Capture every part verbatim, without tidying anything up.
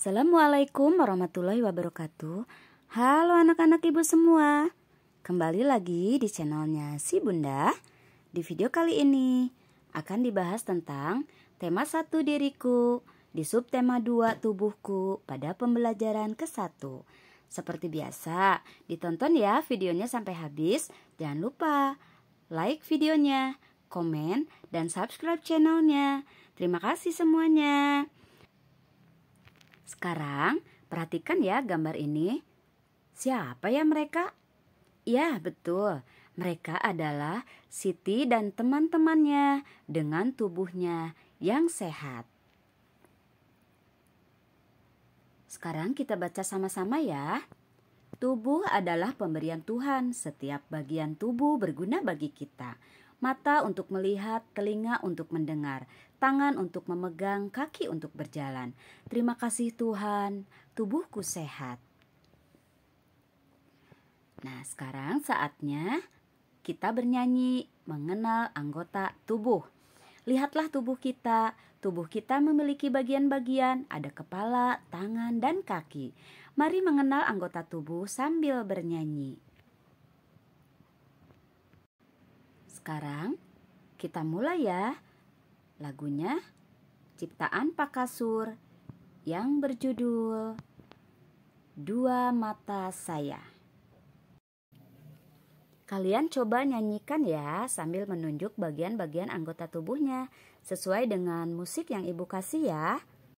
Assalamualaikum warahmatullahi wabarakatuh. Halo anak-anak ibu semua. Kembali lagi di channelnya Si Bunda. Di video kali ini akan dibahas tentang tema satu diriku di subtema dua tubuhku pada pembelajaran ke satu. Seperti biasa, ditonton ya videonya sampai habis. Jangan lupa like videonya, komen, dan subscribe channelnya. Terima kasih semuanya. Sekarang perhatikan ya gambar ini. Siapa ya mereka? Ya betul, mereka adalah Siti dan teman-temannya dengan tubuhnya yang sehat. Sekarang kita baca sama-sama ya. Tubuh adalah pemberian Tuhan. Setiap bagian tubuh berguna bagi kita. Mata untuk melihat, telinga untuk mendengar, tangan untuk memegang, kaki untuk berjalan. Terima kasih Tuhan, tubuhku sehat. Nah, sekarang saatnya kita bernyanyi mengenal anggota tubuh. Lihatlah tubuh kita. Tubuh kita memiliki bagian-bagian, ada kepala, tangan, dan kaki. Mari mengenal anggota tubuh sambil bernyanyi. Sekarang kita mulai ya. Lagunya ciptaan Pak Kasur yang berjudul Dua Mata Saya. Kalian coba nyanyikan ya sambil menunjuk bagian-bagian anggota tubuhnya sesuai dengan musik yang ibu kasih ya.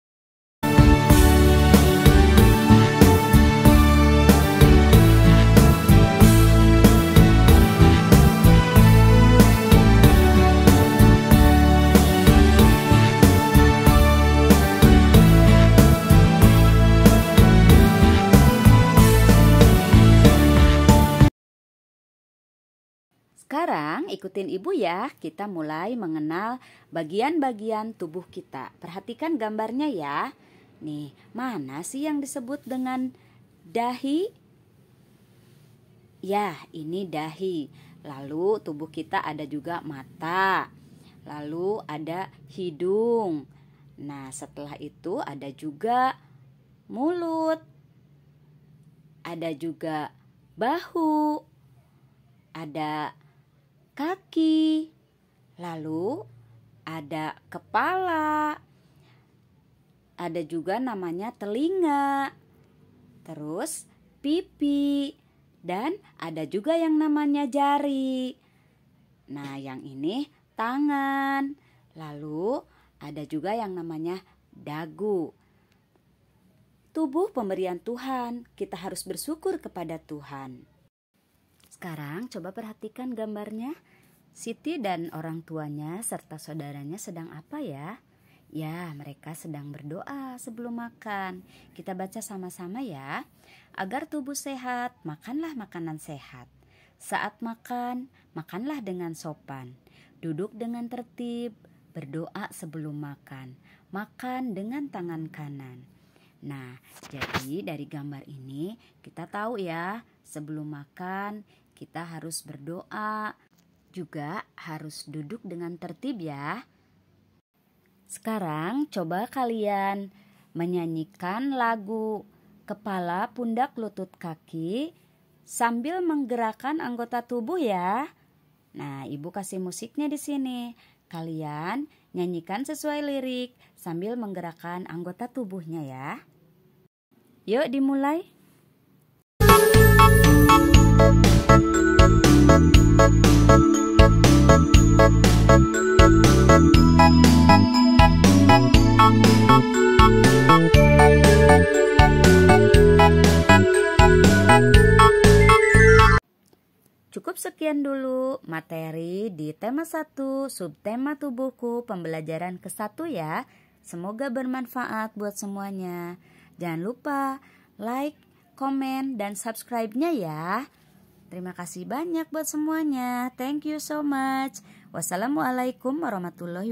Sekarang ikutin ibu ya, kita mulai mengenal bagian-bagian tubuh kita. Perhatikan gambarnya ya. Nih, mana sih yang disebut dengan dahi? Ya, ini dahi. Lalu tubuh kita ada juga mata. Lalu ada hidung. Nah, setelah itu ada juga mulut. Ada juga bahu. Ada kaki, lalu ada kepala, ada juga namanya telinga, terus pipi, dan ada juga yang namanya jari. Nah, yang ini tangan, lalu ada juga yang namanya dagu. Tubuh pemberian Tuhan, kita harus bersyukur kepada Tuhan. Sekarang coba perhatikan gambarnya. Siti dan orang tuanya serta saudaranya sedang apa ya? Ya, mereka sedang berdoa sebelum makan. Kita baca sama-sama ya. Agar tubuh sehat, makanlah makanan sehat. Saat makan, makanlah dengan sopan. Duduk dengan tertib, berdoa sebelum makan. Makan dengan tangan kanan. Nah, jadi dari gambar ini kita tahu ya, sebelum makan kita harus berdoa, juga harus duduk dengan tertib ya. Sekarang coba kalian menyanyikan lagu Kepala, Pundak, Lutut, Kaki sambil menggerakkan anggota tubuh ya. Nah, ibu kasih musiknya di sini. Kalian nyanyikan sesuai lirik sambil menggerakkan anggota tubuhnya ya. Yuk dimulai. Cukup sekian dulu materi di tema satu subtema tubuhku pembelajaran ke satu ya. Semoga bermanfaat buat semuanya. Jangan lupa like, komen, dan subscribe-nya ya. Terima kasih banyak buat semuanya. Thank you so much. Wassalamualaikum warahmatullahi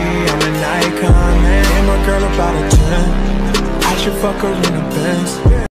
wabarakatuh.